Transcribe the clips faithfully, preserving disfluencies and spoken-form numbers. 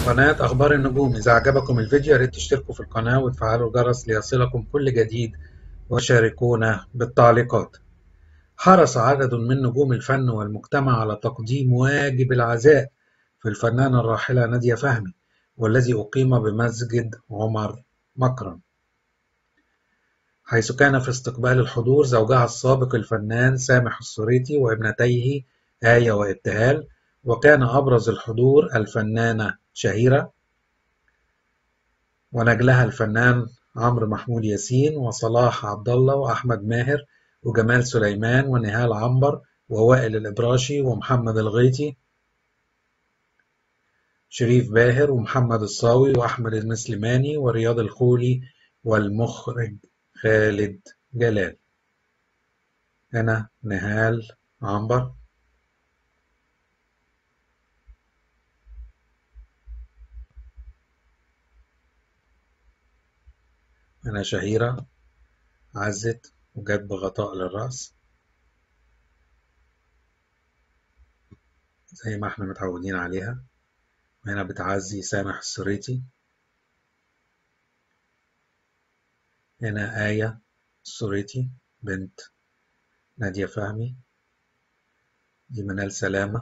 قناة أخبار النجوم. إذا عجبكم الفيديو ياريت تشتركوا في القناة وتفعلوا الجرس ليصلكم كل جديد وشاركونا بالتعليقات. حرص عدد من نجوم الفن والمجتمع على تقديم واجب العزاء في الفنانة الراحلة نادية فهمي، والذي أقيم بمسجد عمر مكرم، حيث كان في استقبال الحضور زوجها السابق الفنان سامح السريتي وابنتيه آية وابتهال، وكان أبرز الحضور الفنانة شهيرة ونجلها الفنان عمرو محمود ياسين وصلاح عبد الله وأحمد ماهر وجمال سليمان ونهال عنبر ووائل الإبراشي ومحمد الغيطي، شريف باهر ومحمد الصاوي وأحمد المسلماني ورياض الخولي والمخرج خالد جلال. هنا نهال عنبر، هنا شهيرة عزت وجت بغطاء للرأس زي ما احنا متعودين عليها. وهنا بتعزي سامح السريتي. هنا آية السريتي بنت نادية فهمي، دي منال سلامة،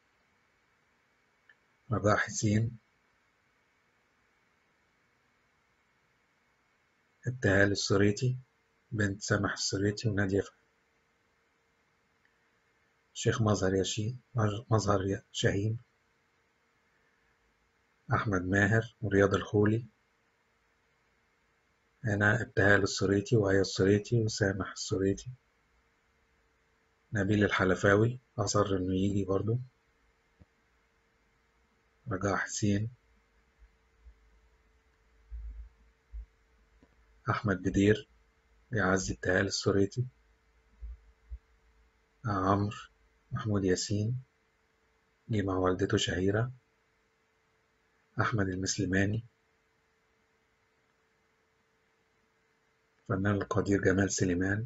رجاء حسين، ابتهال السريتي بنت سامح السريتي ونادية فهمي، شيخ مظهر ياشين مظهر شاهين، أحمد ماهر ورياض الخولي. هنا ابتهال السريتي وآية السريتي وسامح السريتي. نبيل الحلفاوي أصر إنه يجي برضو. رجاء حسين، أحمد بدير بيعزي ابتهال السريتي، عمرو محمود ياسين جه مع والدته شهيرة، أحمد المسلماني، الفنان القدير جمال سليمان.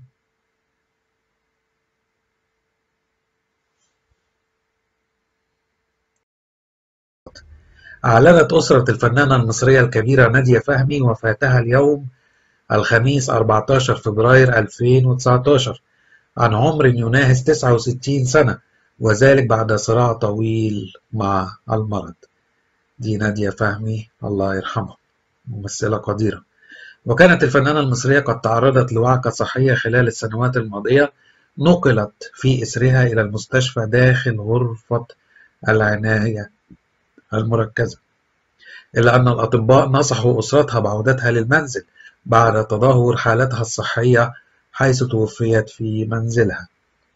أعلنت أسرة الفنانة المصرية الكبيرة نادية فهمي وفاتها اليوم الخميس أربعة عشر فبراير ألفين وتسعتاشر عن عمر يناهز تسعة وستين سنة، وذلك بعد صراع طويل مع المرض. دي نادية فهمي الله يرحمها، ممثلة قديرة. وكانت الفنانة المصرية قد تعرضت لوعكة صحية خلال السنوات الماضية، نقلت في إثرها إلى المستشفى داخل غرفة العناية المركزة، إلا أن الأطباء نصحوا أسرتها بعودتها للمنزل بعد تدهور حالتها الصحية، حيث توفيت في منزلها.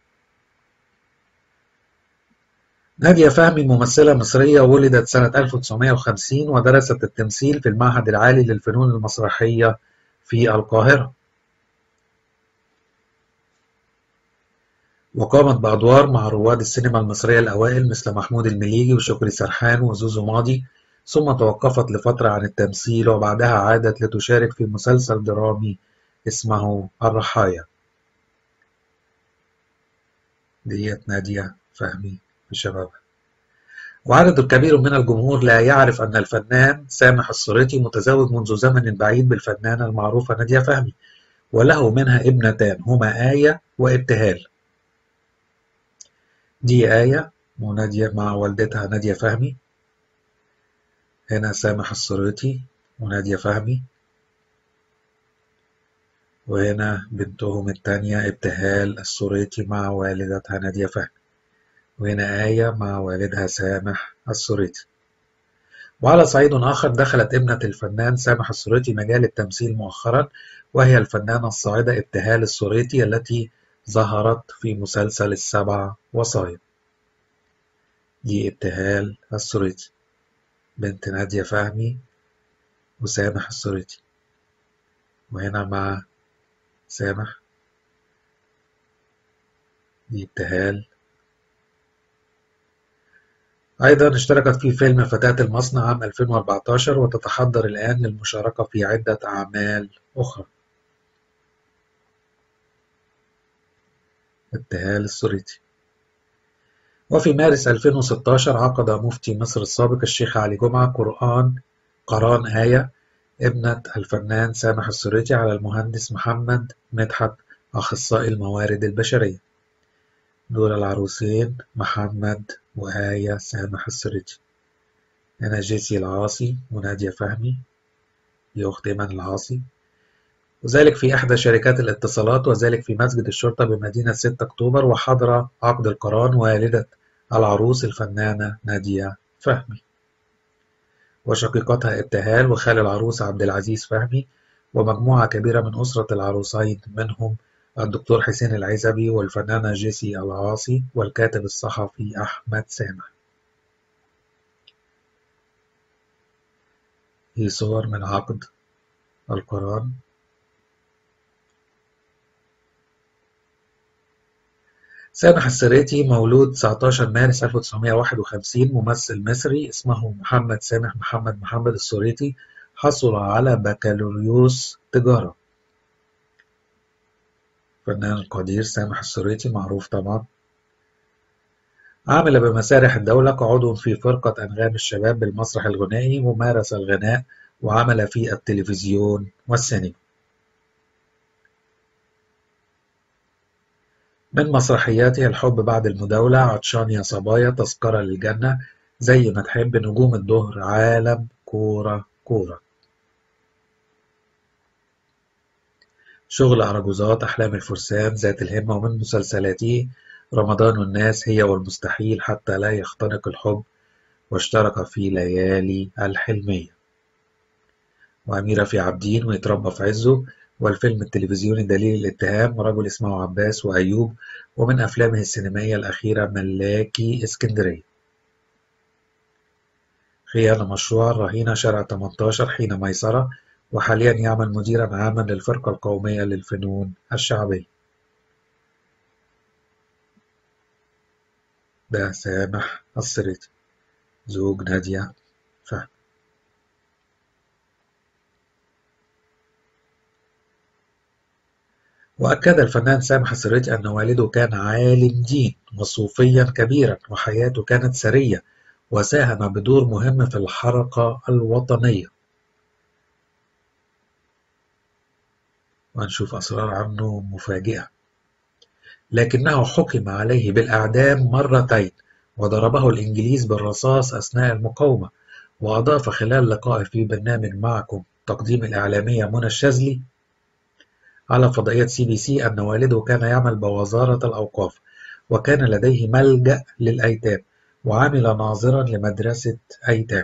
نادية فهمي ممثلة مصرية، ولدت سنة ألف وتسعمائة وخمسين ودرست التمثيل في المعهد العالي للفنون المسرحية في القاهرة، وقامت بأدوار مع رواد السينما المصرية الأوائل مثل محمود المليجي وشكري سرحان وزوزو ماضي، ثم توقفت لفترة عن التمثيل وبعدها عادت لتشارك في مسلسل درامي اسمه الرحايا. ديت نادية فهمي بشبابها. وعدد كبير من الجمهور لا يعرف أن الفنان سامح السريتي متزوج منذ زمن بعيد بالفنانة المعروفة نادية فهمي، وله منها ابنتان هما آية وابتهال. دي آية ونادية مع والدتها نادية فهمي. هنا سامح السريتي ونادية فهمي، وهنا بنتهم التانية ابتهال السريتي مع والدتها نادية فهمي، وهنا آية مع والدها سامح السريتي. وعلى صعيد آخر، دخلت ابنة الفنان سامح السريتي مجال التمثيل مؤخرا، وهي الفنانة الصاعدة ابتهال السريتي التي ظهرت في مسلسل السبع وصايا. دي ابتهال السريتي بنت نادية فهمي وسامح السريتي، وهنا مع سامح. دي ابتهال. أيضا اشتركت في فيلم فتاة المصنع عام ألفين وأربعتاشر، وتتحضر الآن للمشاركة في عدة أعمال أخرى. ابتهال السريتي. وفي مارس ألفين وستاشر عقد مفتي مصر السابق الشيخ علي جمعة قرآن قرآن آية ابنة الفنان سامح السريتي على المهندس محمد مدحت أخصائي الموارد البشرية. دول العروسين محمد وآية سامح السريتي. هنا جيسي العاصي ونادية فهمي، دي أخت إيمان العاصي، وذلك في إحدى شركات الاتصالات، وذلك في مسجد الشرطة بمدينة ستة أكتوبر. وحضر عقد القران والدة العروس الفنانة نادية فهمي، وشقيقتها ابتهال، وخال العروس عبد العزيز فهمي، ومجموعة كبيرة من أسرة العروسين، منهم الدكتور حسين العزبي والفنانة جيسي العاصي والكاتب الصحفي أحمد سامح. هي صور من عقد القران. سامح السريتي مولود تسعتاشر مارس ألف وتسعمائة وواحد وخمسين، ممثل مصري اسمه محمد سامح محمد محمد السريتي. حصل على بكالوريوس تجارة. فنان القدير سامح السريتي معروف طبعا. عمل بمسارح الدولة كعضو في فرقة أنغام الشباب بالمسرح الغنائي، ومارس الغناء وعمل في التلفزيون والسينما. من مسرحياته الحب بعد المداولة، عطشان يا صبايا، تذكرة للجنة، زي ما تحب، نجوم الظهر، عالم كورة كورة. شغل أراجوزات، أحلام الفرسان، ذات الهمة. ومن مسلسلاته رمضان والناس، هي والمستحيل، حتى لا يختنق الحب، واشترك في ليالي الحلمية، وأميرة في عابدين، ويتربى في عزه، والفيلم التلفزيوني دليل الاتهام، رجل اسمه عباس، وأيوب. ومن أفلامه السينمائية الأخيرة ملاكي اسكندرية، خيانة مشروع، الرهينة، شارع تمنتاشر، حين ميسرة. وحاليا يعمل مديرا عاما للفرقة القومية للفنون الشعبية. ده سامح السريتي زوج نادية فهمي. وأكد الفنان سامح السريتي أن والده كان عالم دين وصوفيا كبيرا، وحياته كانت سرية، وساهم بدور مهم في الحركة الوطنية. وهنشوف أسرار عنه مفاجئة. لكنه حكم عليه بالإعدام مرتين، وضربه الإنجليز بالرصاص أثناء المقاومة. وأضاف خلال لقائه في برنامج معكم تقديم الإعلامية منى الشاذلي على فضائية سي بي سي أن والده كان يعمل بوزارة الأوقاف، وكان لديه ملجأ للأيتام، وعمل ناظرا لمدرسة أيتام،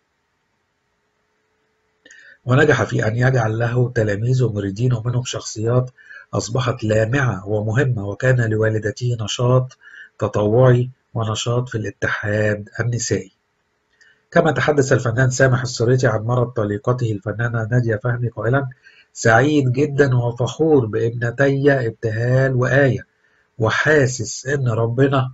ونجح في أن يجعل له تلاميذ ومريدين، ومنهم شخصيات أصبحت لامعة ومهمة. وكان لوالدته نشاط تطوعي ونشاط في الاتحاد النسائي. كما تحدث الفنان سامح السريتي عن مرض طليقته الفنانة نادية فهمي قائلا: سعيد جدا وفخور بابنتي ابتهال وآية، وحاسس إن ربنا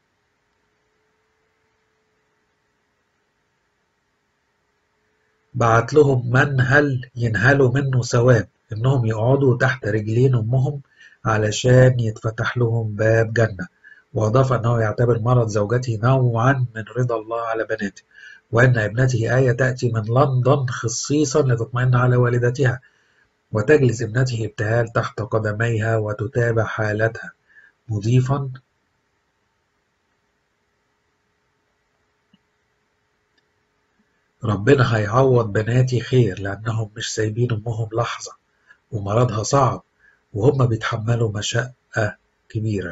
بعت لهم منهل ينهلوا منه ثواب، إنهم يقعدوا تحت رجلين أمهم علشان يتفتح لهم باب جنة. وأضاف أنه يعتبر مرض زوجته نوعا من رضا الله على بناته، وأن ابنته آية تأتي من لندن خصيصا لتطمئن على والدتها، وتجلس ابنته ابتهال تحت قدميها وتتابع حالتها، مضيفا: ربنا هيعوض بناتي خير، لأنهم مش سايبين أمهم لحظة، ومرضها صعب، وهم بيتحملوا مشقة كبيرة.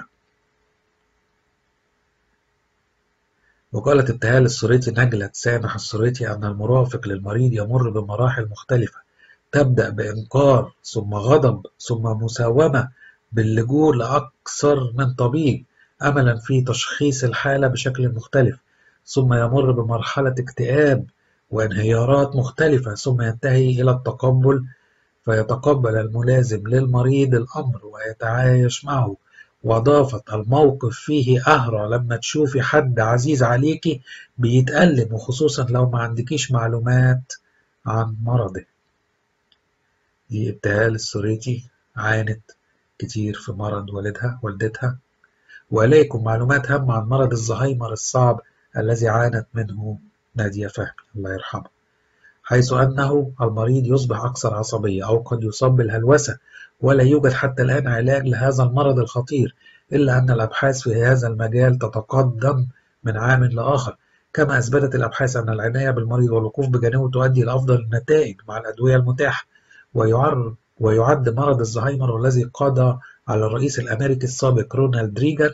وقالت ابتهال السريتي نجلة سامح السريتي أن المرافق للمريض يمر بمراحل مختلفة، تبدأ بإنكار، ثم غضب، ثم مساومة، باللجوء لأكثر من طبيب أملا في تشخيص الحالة بشكل مختلف، ثم يمر بمرحلة اكتئاب وانهيارات مختلفة، ثم ينتهي إلى التقبل، فيتقبل الملازم للمريض الأمر ويتعايش معه. وأضافت: الموقف فيه أهرع لما تشوفي حد عزيز عليكي بيتألم، وخصوصا لو ما عندكيش معلومات عن مرضه. دي ابتهال السريتي عانت كتير في مرض والدها والدتها، وإليكم معلومات هامة عن مرض الزهايمر الصعب الذي عانت منه نادية فهمي الله يرحمها، حيث أنه المريض يصبح أكثر عصبية أو قد يصاب بالهلوسة، ولا يوجد حتى الآن علاج لهذا المرض الخطير، إلا أن الأبحاث في هذا المجال تتقدم من عام لآخر، كما أثبتت الأبحاث أن العناية بالمريض والوقوف بجانبه تؤدي إلى أفضل النتائج مع الأدوية المتاحة. ويعر ويعد مرض الزهايمر والذي قضى على الرئيس الأمريكي السابق رونالد ريغان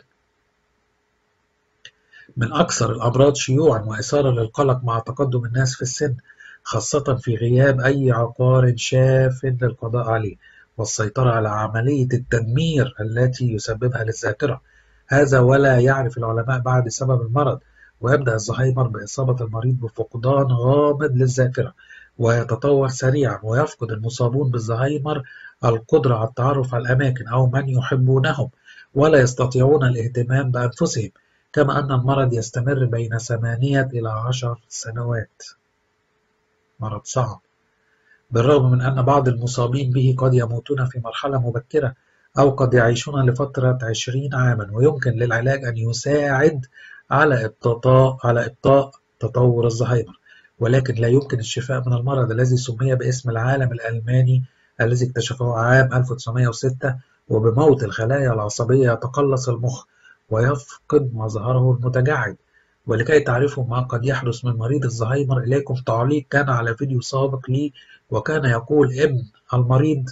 من أكثر الأمراض شيوعًا وإثارة للقلق مع تقدم الناس في السن، خاصة في غياب أي عقار شاف للقضاء عليه والسيطرة على عملية التدمير التي يسببها للذاكرة. هذا ولا يعرف العلماء بعد سبب المرض، ويبدأ الزهايمر بإصابة المريض بفقدان غامض للذاكرة، ويتطور سريعًا، ويفقد المصابون بالزهايمر القدرة على التعرف على الأماكن أو من يحبونهم، ولا يستطيعون الاهتمام بأنفسهم، كما أن المرض يستمر بين ثمانية إلى عشر سنوات. مرض صعب، بالرغم من أن بعض المصابين به قد يموتون في مرحلة مبكرة أو قد يعيشون لفترة عشرين عاما، ويمكن للعلاج أن يساعد على إبطاء على إبطاء تطور الزهايمر، ولكن لا يمكن الشفاء من المرض الذي سمي باسم العالم الألماني الذي اكتشفه عام ألف وتسعمائة وستة، وبموت الخلايا العصبية يتقلص المخ ويفقد مظهره المتجعد. ولكي تعرفوا ما قد يحدث من مريض الزهايمر، إليكم تعليق كان على فيديو سابق لي، وكان يقول ابن المريض: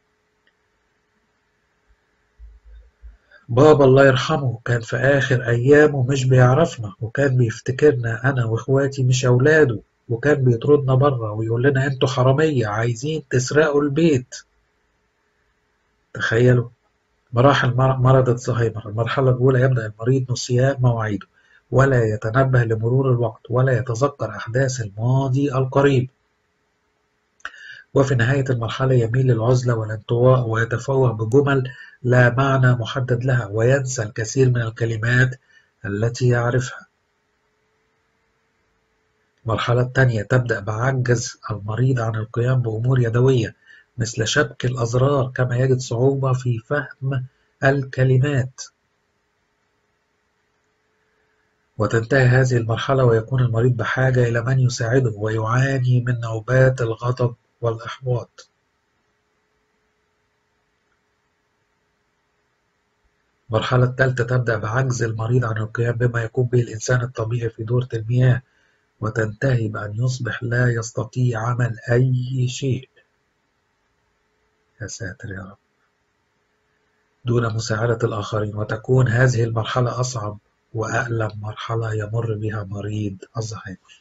بابا الله يرحمه كان في آخر أيامه مش بيعرفنا، وكان بيفتكرنا أنا وإخواتي مش أولاده، وكان بيطردنا بره ويقول لنا أنتوا حرامية عايزين تسرقوا البيت. تخيلوا مراحل مرض الزهايمر. المرحلة الأولى: يبدأ المريض نسيان مواعيده، ولا يتنبه لمرور الوقت، ولا يتذكر أحداث الماضي القريب. وفي نهاية المرحلة يميل للعزلة والانطواء، ويتفوه بجمل لا معنى محدد لها، وينسى الكثير من الكلمات التي يعرفها. المرحلة الثانية تبدأ بعجز المريض عن القيام بأمور يدوية مثل شبك الأزرار، كما يجد صعوبة في فهم الكلمات. وتنتهي هذه المرحلة ويكون المريض بحاجة إلى من يساعده، ويعاني من نوبات الغضب والإحباط. المرحلة الثالثة تبدأ بعجز المريض عن القيام بما يقوم به الإنسان الطبيعي في دورة المياه، وتنتهي بأن يصبح لا يستطيع عمل أي شيء. يا ساتر يا رب، دون مساعدة الآخرين. وتكون هذه المرحلة أصعب وأألم مرحلة يمر بها مريض الزهايمر.